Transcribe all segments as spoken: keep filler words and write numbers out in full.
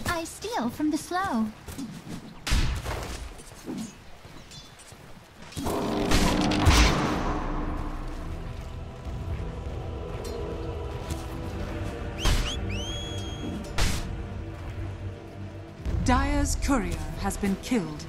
I steal from the slow. Dire's courier has been killed.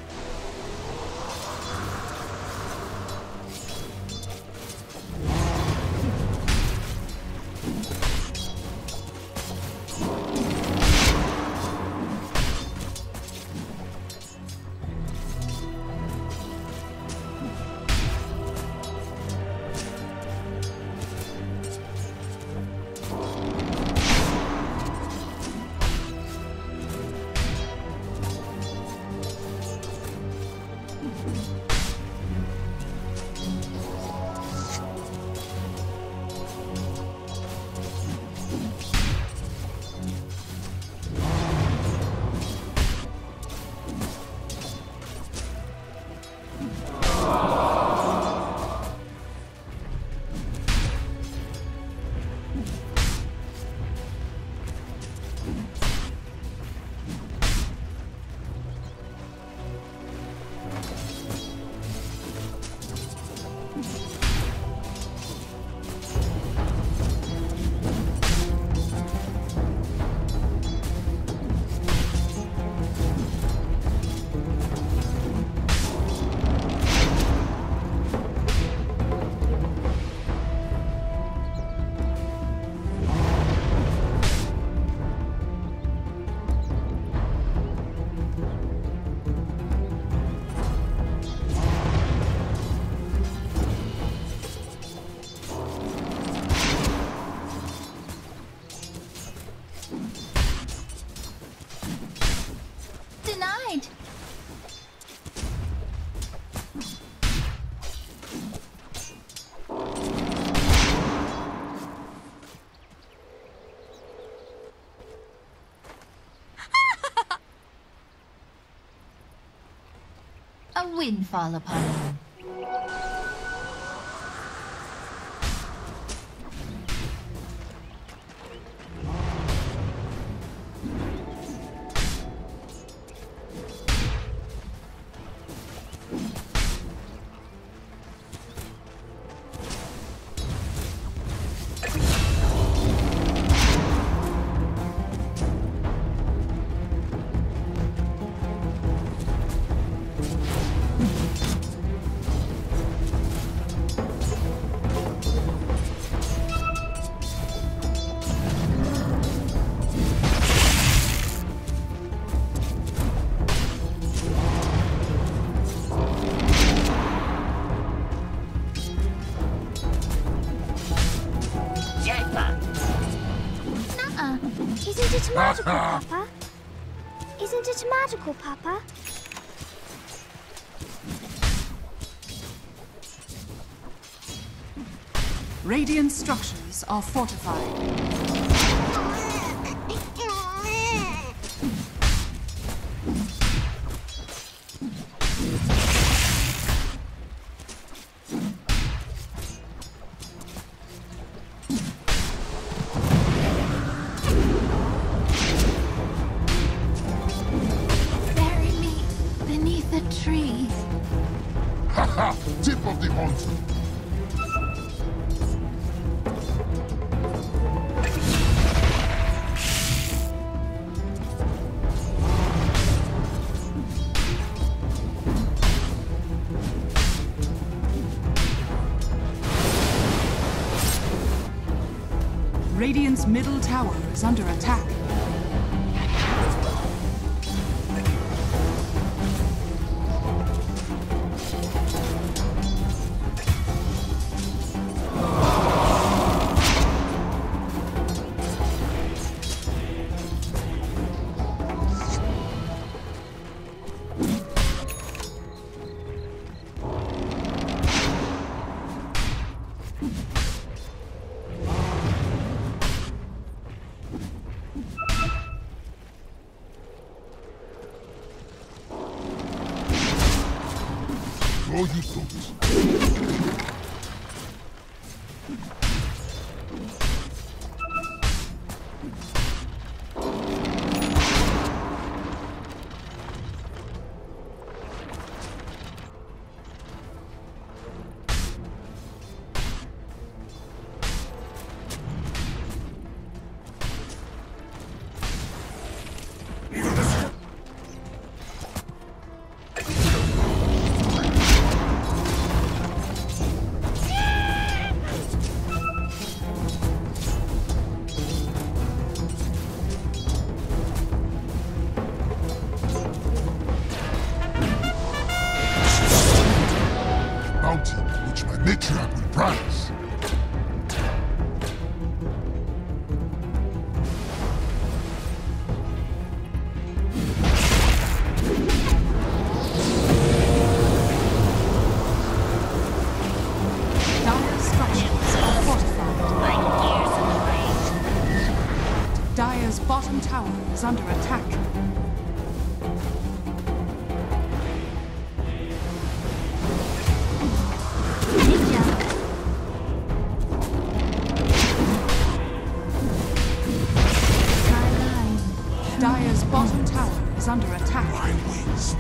Denied! A windfall upon you. Isn't it magical, Papa? Isn't it magical, Papa? Radiant structures are fortified. Tip of the hunt. Radiant's middle tower is under attack. No, you don't. tower is under attack. Dire's bottom tower is under attack. My wings.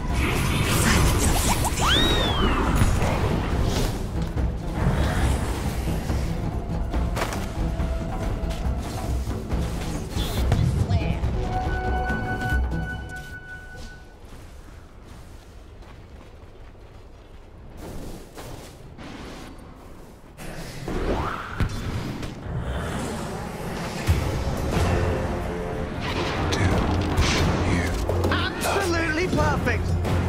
Absolutely perfect!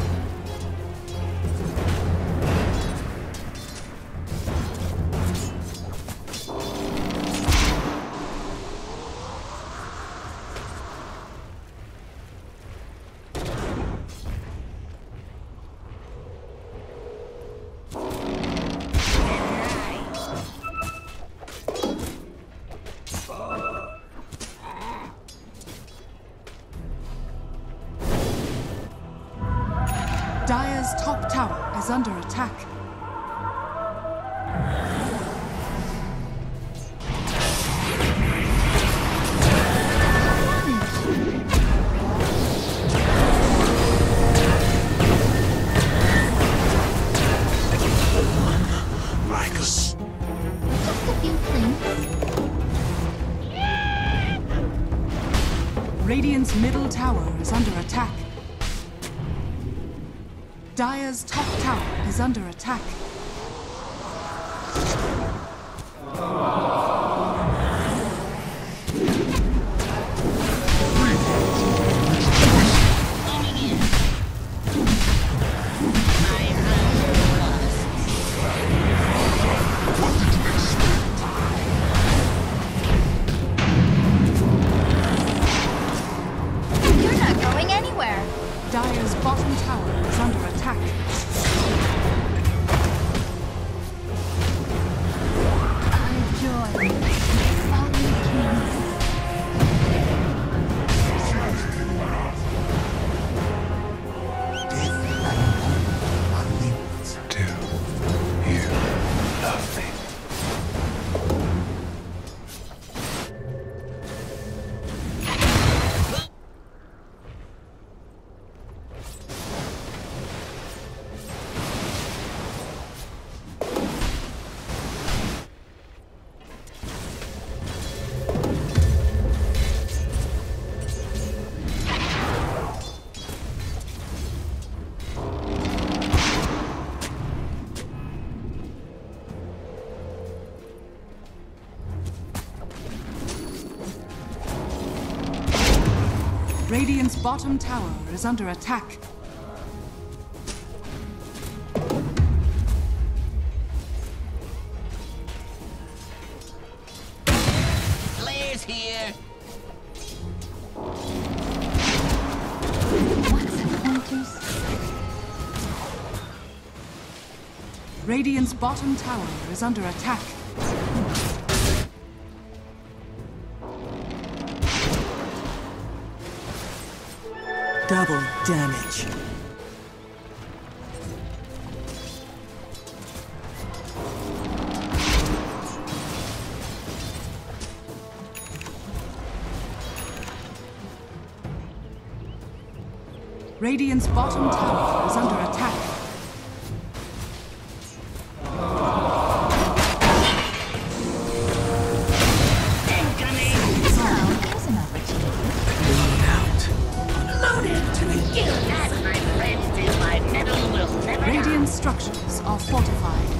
Dire's top tower is under attack. Marcus. Just a few things. Radiant's middle tower is under attack. Dire's top tower is under attack. You're not going anywhere. Dire's bottom tower is under attack. I join the fallen king. Do you love me? Radiant's bottom tower is under attack. Blaze here. Want some pointers? Radiant's bottom tower is under attack. Double damage. Radiant's bottom tower is under attack. Now is an opportunity. That, my friends, is my medal will never Radiant structures are fortified.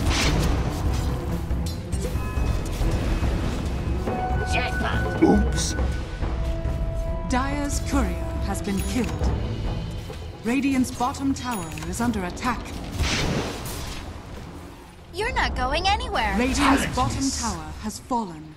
jackpot. Oops. Dire's courier has been killed. Radiant's bottom tower is under attack. You're not going anywhere. Radiant's bottom tower has fallen.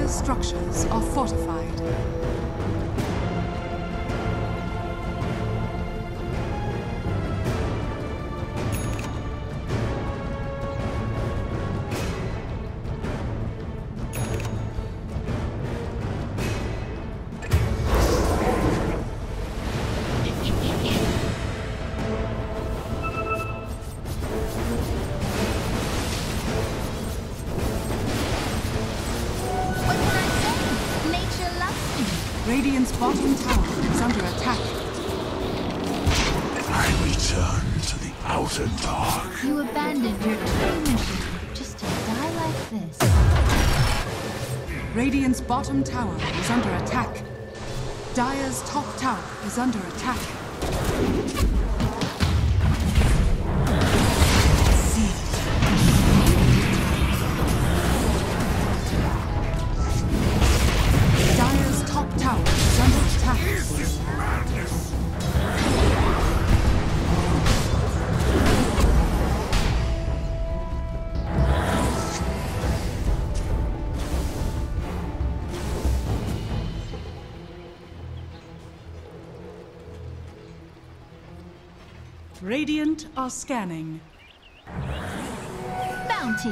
Dire's structures are fortified. What can I say? Nature loves me. Radiant's bottom tower is under attack. I return to the outer dark. You abandoned your true mission just to die like this. Radiant's bottom tower is under attack. Dire's top tower is under attack. Dire's top tower is under attack. Radiant are scanning. Bounty.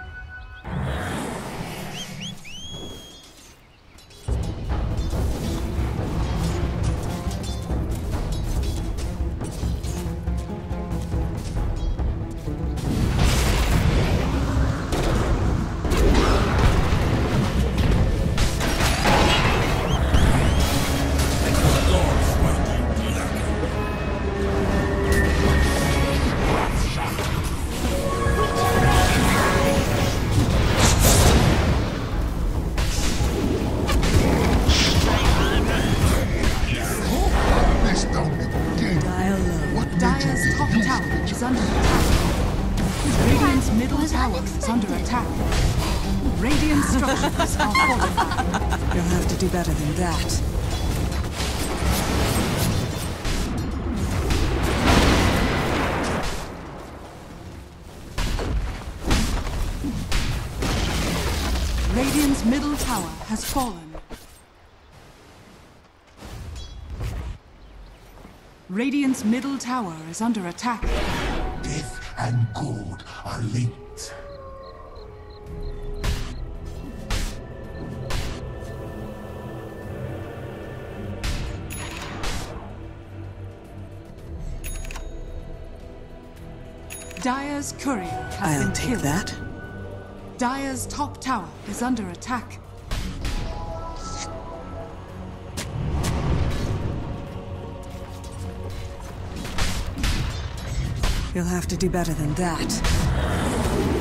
This don't begin. What Dire's top tower is under attack. Radiant's middle tower is under attack. Radiant structures are fortified. You'll have to do better than that. Radiant's middle tower has fallen. Radiant's middle tower is under attack. Death and good are linked. Dire's courier has I'll been take killed. that. Dire's top tower is under attack. You'll have to do better than that.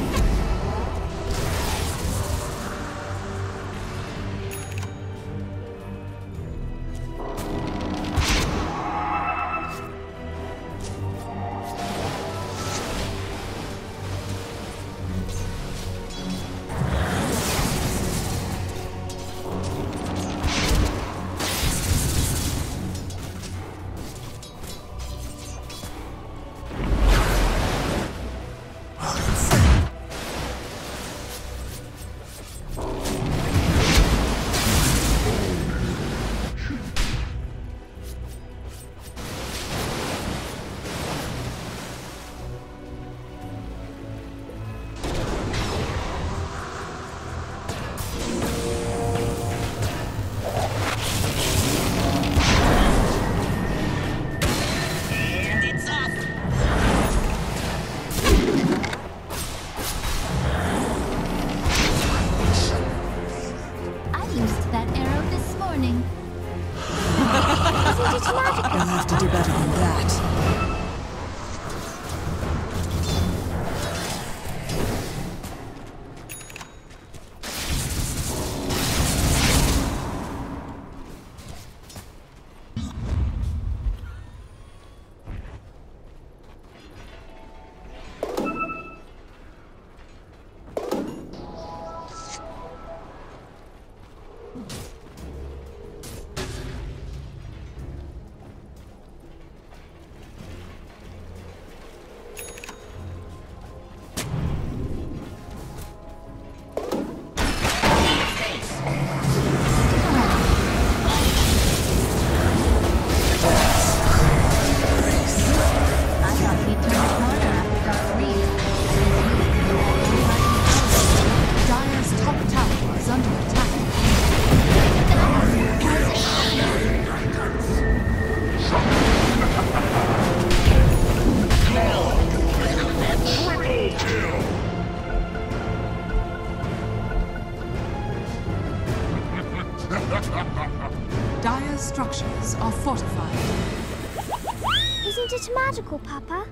it magical, Papa?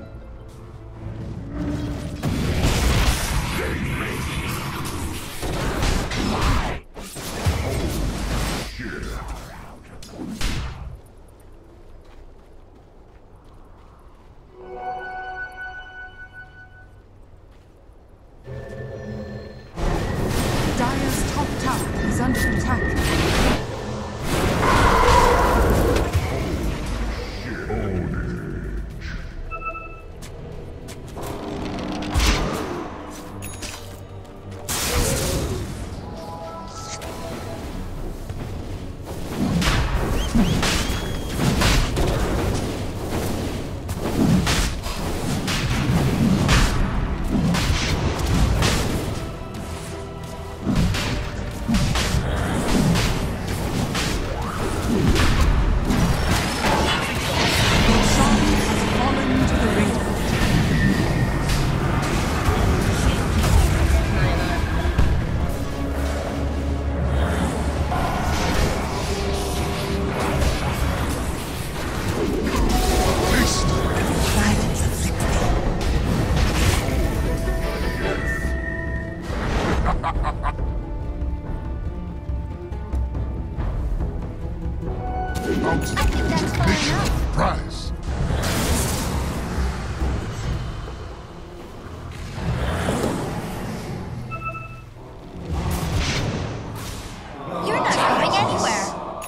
Dire's top tower is under attack. I think that's far enough. Prize. You're not going anywhere.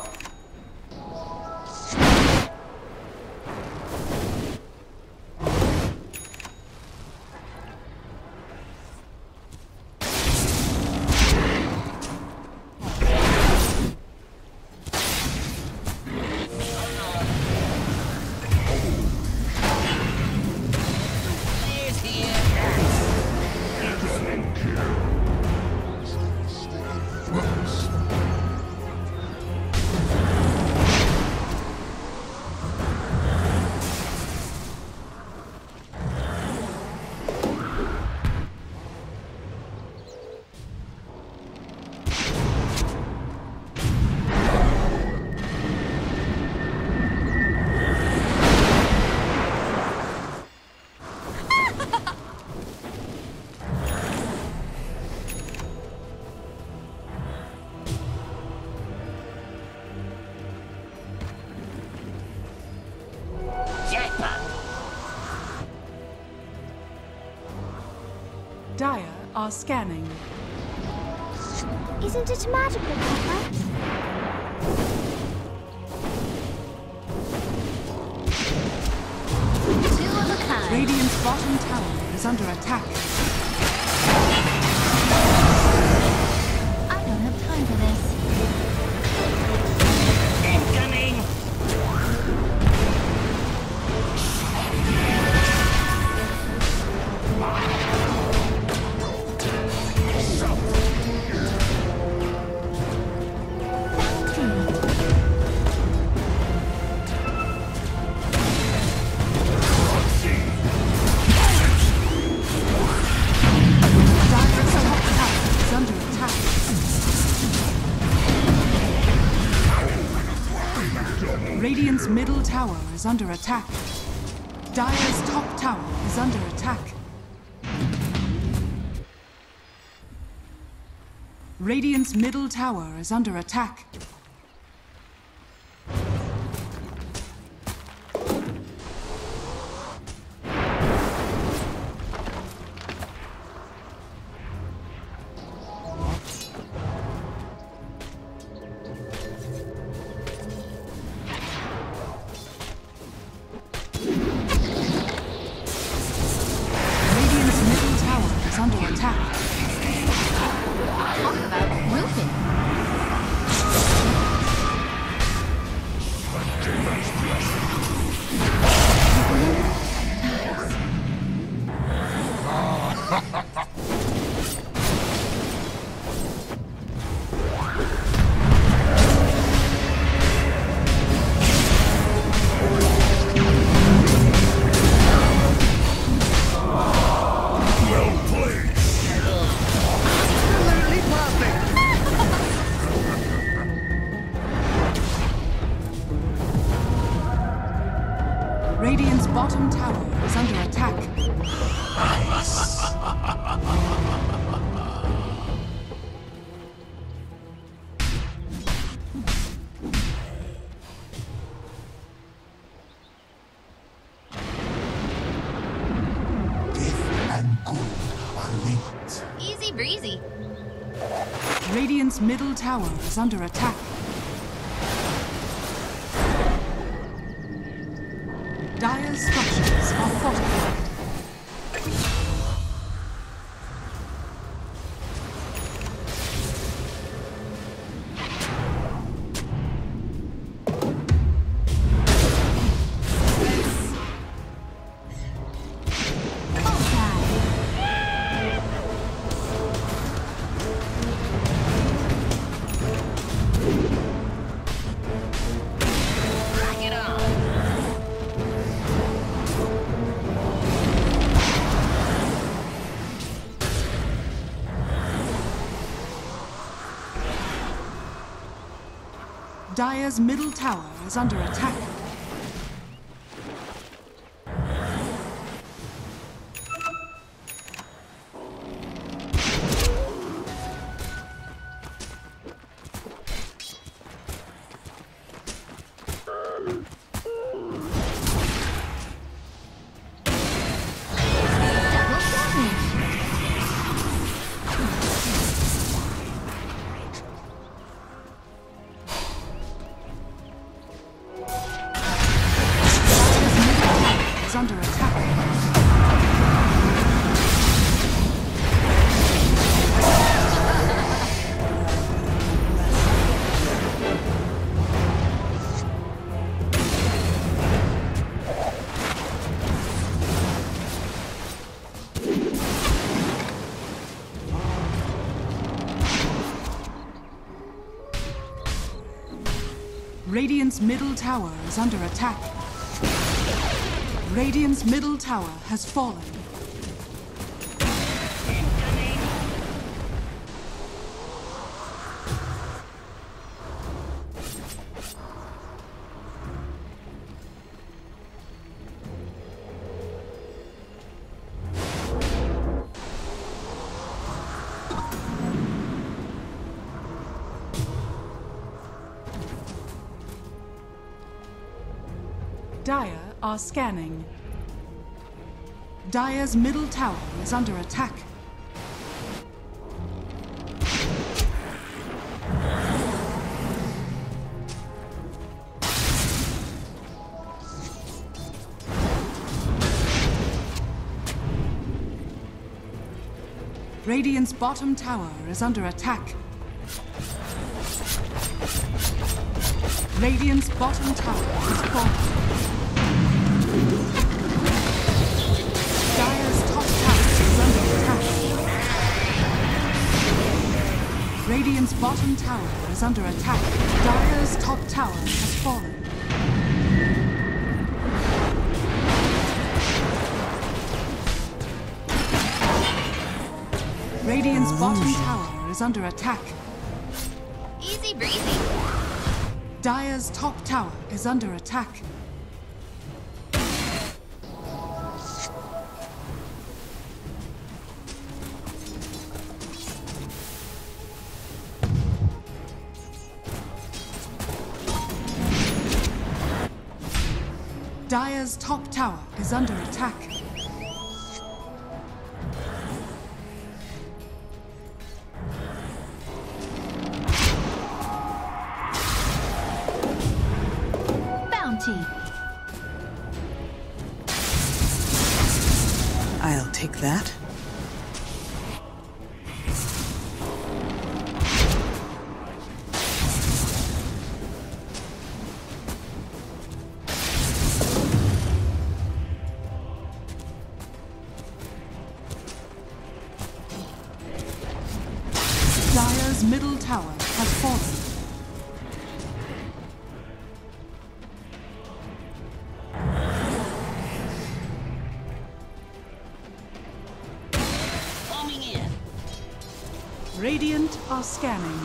Dire are scanning. Isn't it magical, Papa? Two of a kind. Radiant's bottom tower is under attack. I don't have time for this. Incoming! Radiant's middle tower is under attack. Dire's top tower is under attack. Radiant's middle tower is under attack. Under attack. Talk about roofing. Radiant's bottom tower is under attack. Death and good are linked. Easy breezy. Radiant's middle tower is under attack. Dire's structures are fortified. Crack it on. Dire's middle tower is under attack. Is under attack. Radiant's middle tower is under attack. Radiant's middle tower has fallen. Dire are scanning. Dire's middle tower is under attack. Radiant's bottom tower is under attack. Radiant's bottom tower is falling. Dire's top tower is under attack. Radiant's bottom tower is under attack. Dire's top tower has fallen. Radiant's bottom tower is under attack. Easy breezy. Dire's top tower is under attack. Dire's top tower is under attack. Bounty. I'll take that. Dire's middle tower has fallen. Bombing in. Radiant are scanning.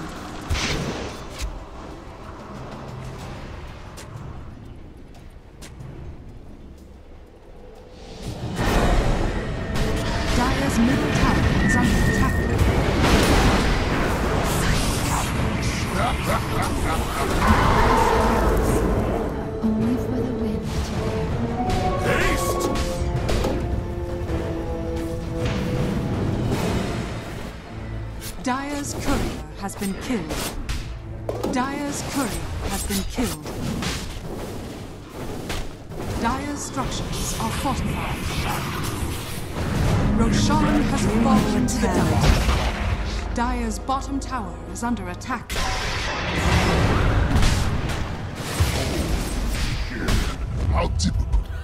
middle tower is under attack. Only for the wind to Haste! Dire's courier has been killed. Dire's courier has been killed. Dire's structures are fortified. Roshan has fallen to the Dire. Dire's bottom tower is under attack. How typical.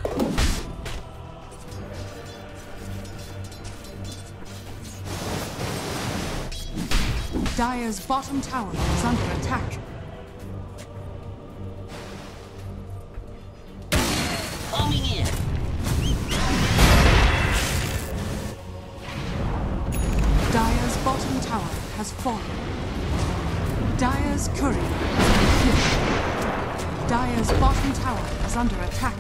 Dire's bottom tower is under attack. Homing in. Dire's bottom tower has fallen. Dire's courier has been killed. Dire's bottom tower is under attack.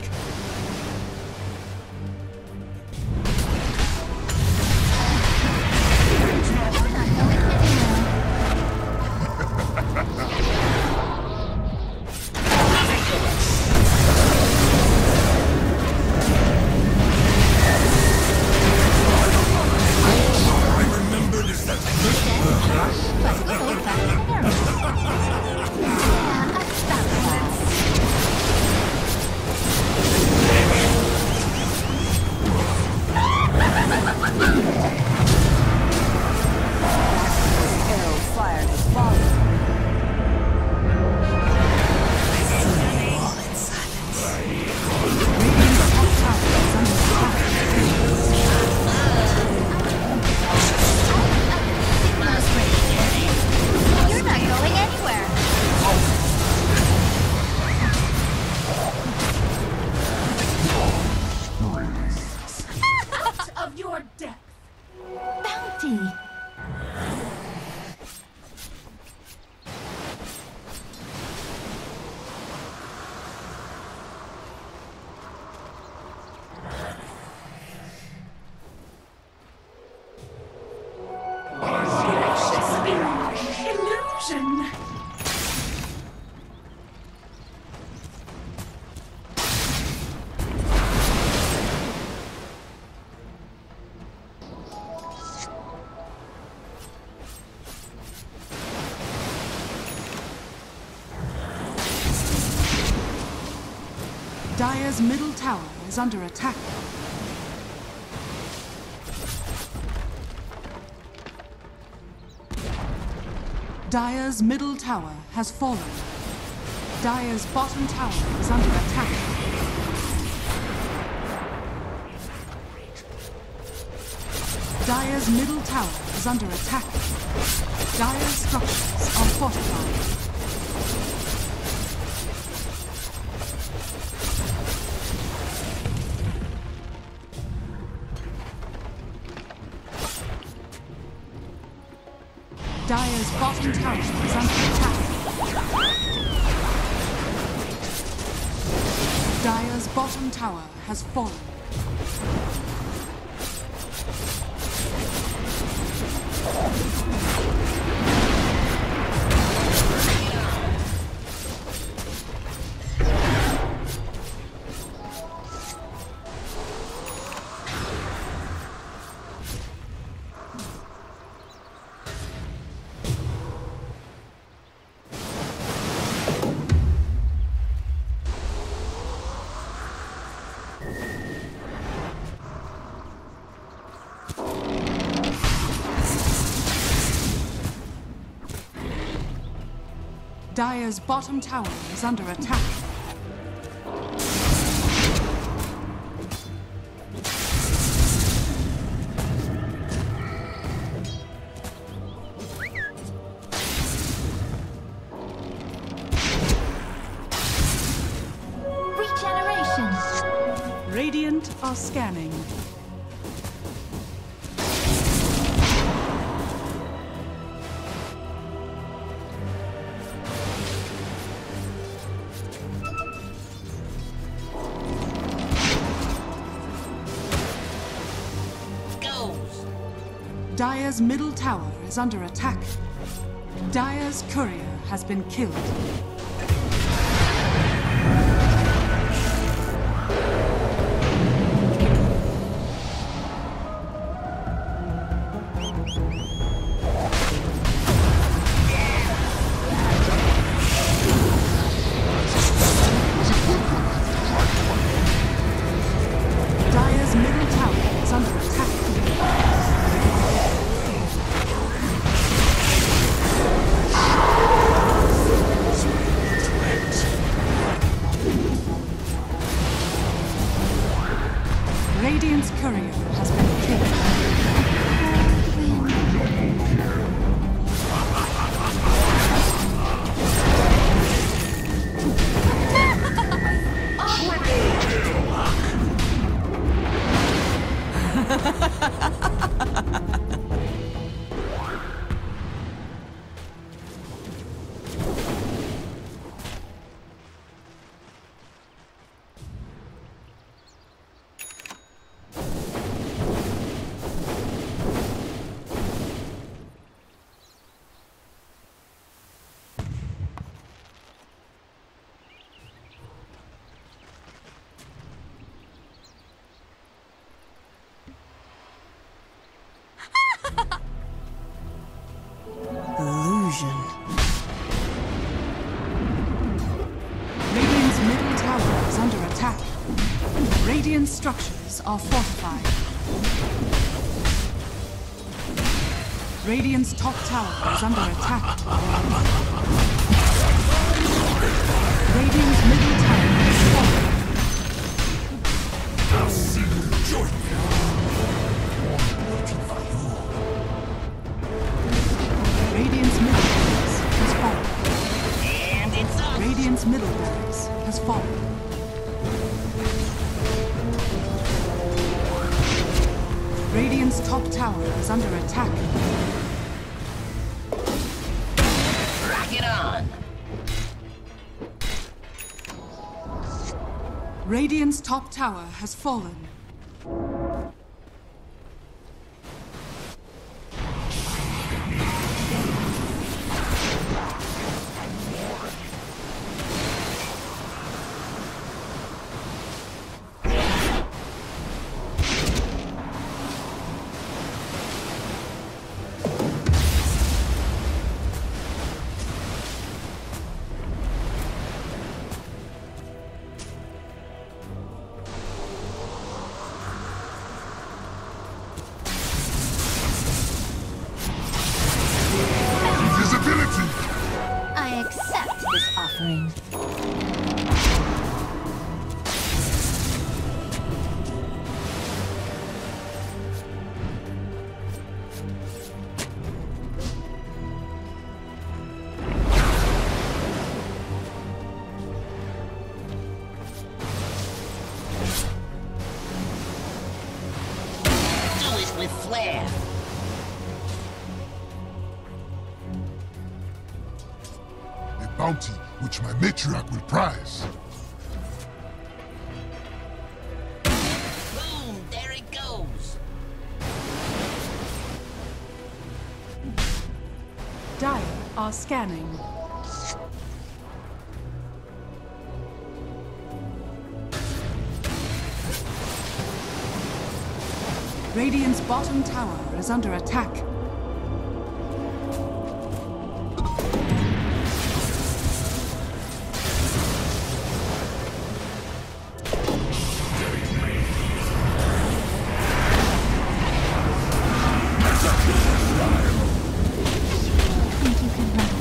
Dire's middle tower is under attack. Dire's middle tower has fallen. Dire's bottom tower is under attack. Dire's middle tower is under attack. Dire's structures are fortified. Dire's bottom tower is under attack. Dire's bottom tower has fallen. Dire's bottom tower is under attack. regeneration. Radiant are scanning. Goes. Dire's middle tower is under attack. Dire's courier has been killed. Dire's middle tower is under attack. Radiant's courier has been killed. Illusion. Radiant's middle tower is under attack. Radiant structures are fortified. Radiant's top tower is under attack. Radiant's middle tower is falling. Radiant's middle barracks has fallen. And it's us. Radiant's middle barracks has fallen. Radiant's top tower is under attack. Rock it on. Radiant's top tower has fallen. I accept this offering. Do it with flair. A bounty which my matriarch will prize. Boom, there it goes. Dire are scanning. Radiant's bottom tower is under attack. Think you can run?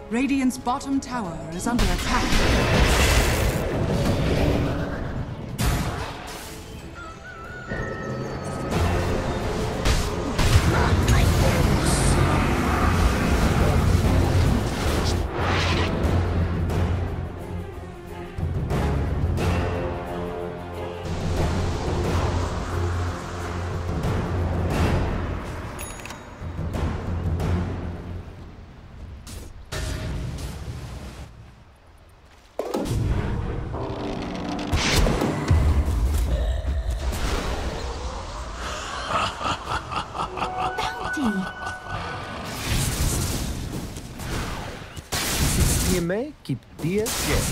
Radiant's bottom tower is under attack. Siempre keep diez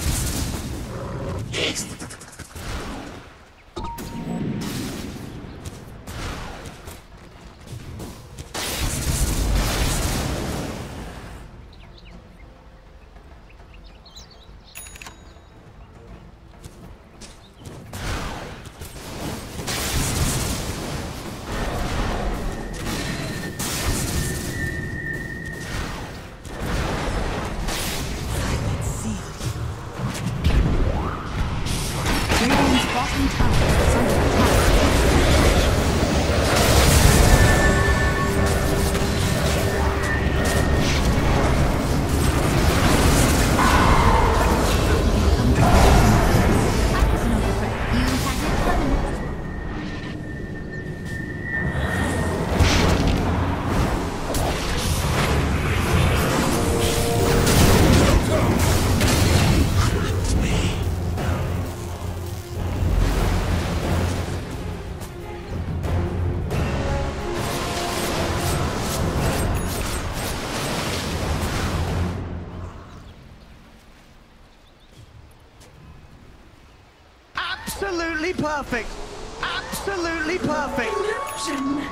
Absolutely perfect! Absolutely perfect! Illusion.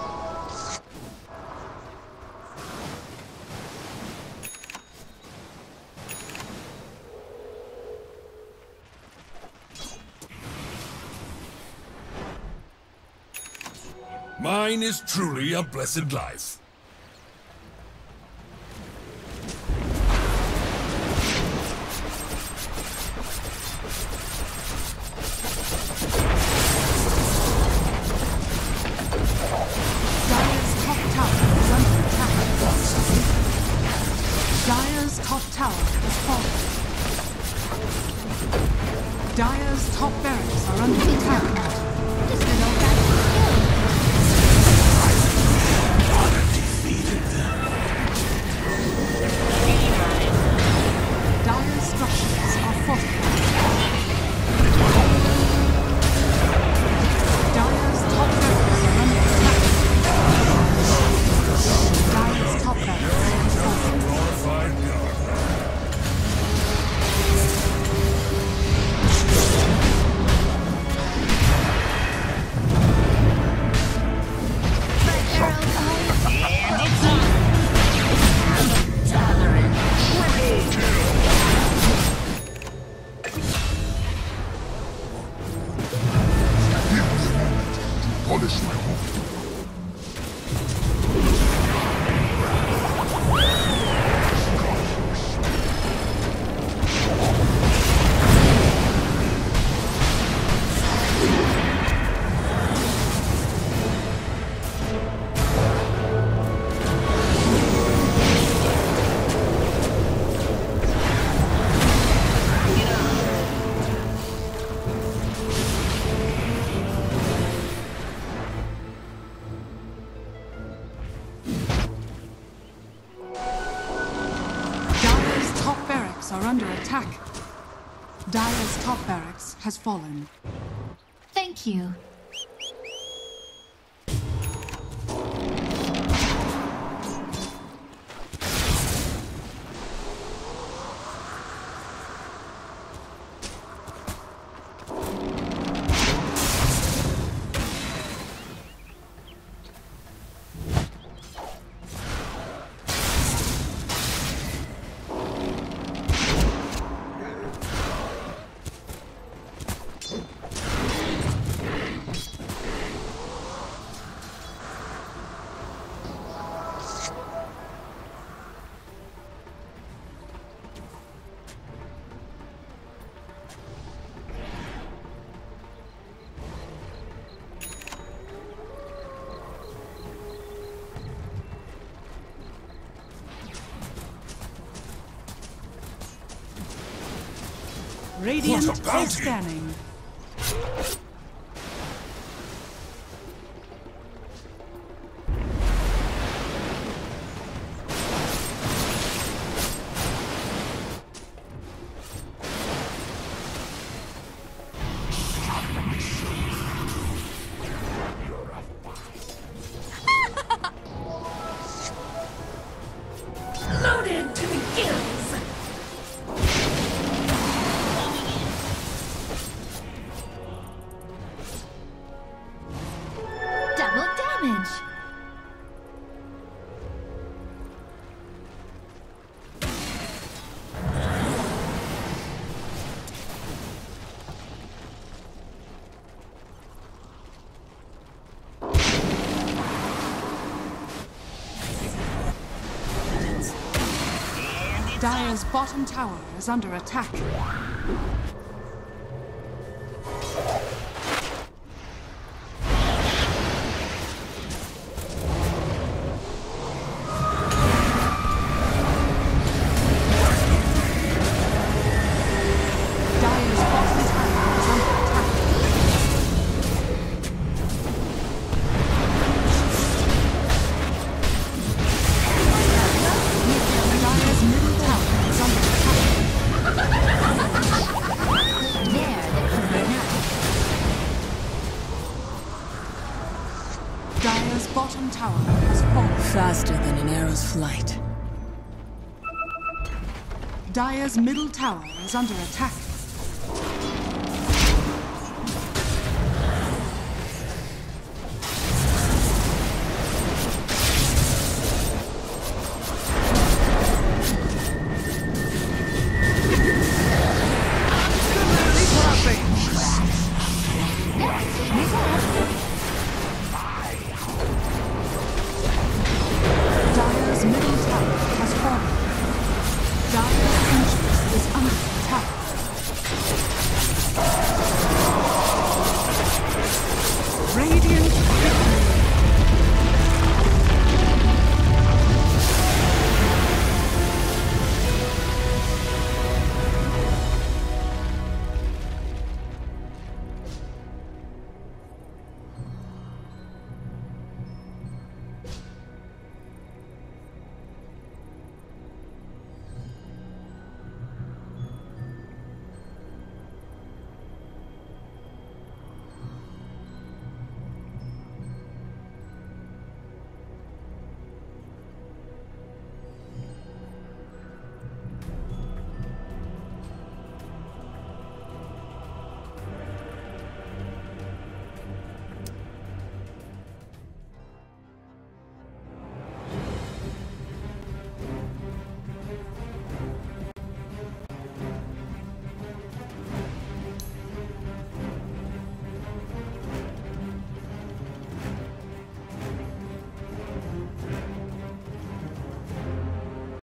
Mine is truly a blessed life. Dire's top tower has fallen. Dire's top barracks are under attack. Just an old fashioned Dire's structures are fortified. Dire's top barracks are under attack. Dire's top barracks has fallen. Glorified God. And it's on. Tolerant. Triple kill. Polish my home. Dire's top barracks are under attack. Dire's top barracks has fallen. Thank you. Radiant What a bounty. is scanning. Loaded to the gills. Double damage. Dire's bottom tower is under attack. Dire's bottom tower is under attack. Dire's middle tower is under attack. There, the Corona. Dire's bottom tower has fallen. Faster than an arrow's flight. Dire's middle tower is under attack.